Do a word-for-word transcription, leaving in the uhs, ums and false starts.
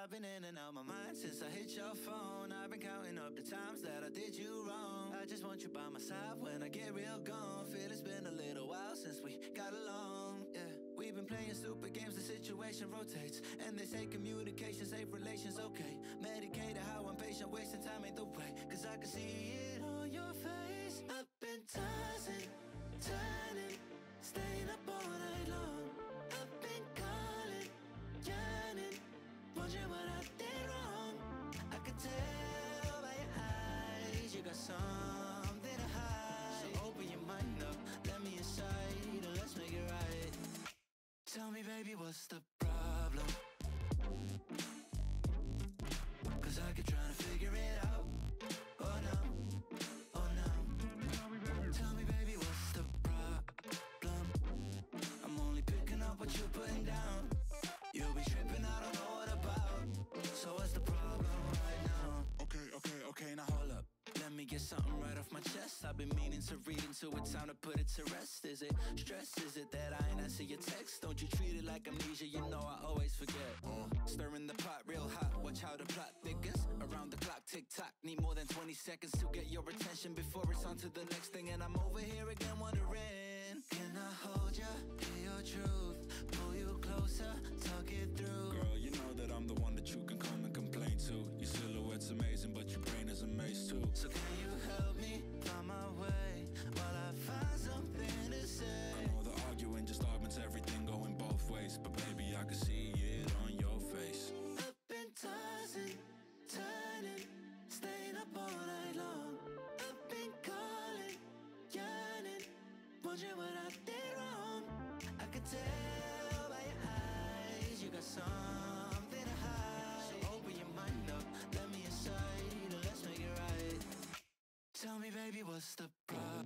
I've been in and out my mind since I hit your phone. I've been counting up the times that I did you wrong. I just want you by my side when I get real gone. Feel it's been a little while since we got along, yeah. We've been playing stupid games, the situation rotates. And they say communication, safe relations, okay. Medicated how I'm patient, wasting time ain't the way. Cause I can see it on your face. I've been tossing, turning, staying up all night long. I've been calling, yearning, wondering what I did wrong. I could tell by your eyes you got something to hide. So open your mind up, let me inside, and let's make it right. Tell me, baby, what's the problem? Cause I keep trying to figure it out. Oh no, oh no. Tell me, baby, what's the problem? I'm only picking up what you're putting down. You'll be tripping, I don't know what about. So what's the problem right now? Okay, okay, okay, now hold up. Let me get something right off my chest. I've been meaning to read into it, time to put it to rest. Is it stress? Is it that I ain't answer your text? Don't you treat it like amnesia, you know I always forget. uh, Stirring the pot real hot, watch how the plot thickens. Around the clock, tick tock, need more than twenty seconds to get your attention before it's on to the next thing. And I'm over here again wondering, can I hold ya, hear your truth, pull you closer, talk it through. Girl, you know that I'm the one that you can come and complain to. Your silhouette's amazing, but your brain is a maze too. So can you help me find my way while I find something to say? I know the arguing just augments everything going both ways, but baby, I can see it on your face. I've been tossing, turning, staying up all night long. I've been calling, yearning, wondering what I did wrong. I could tell by your eyes you got something to hide. So open your mind up, let me inside, and let's make it right. Tell me, baby, what's the problem?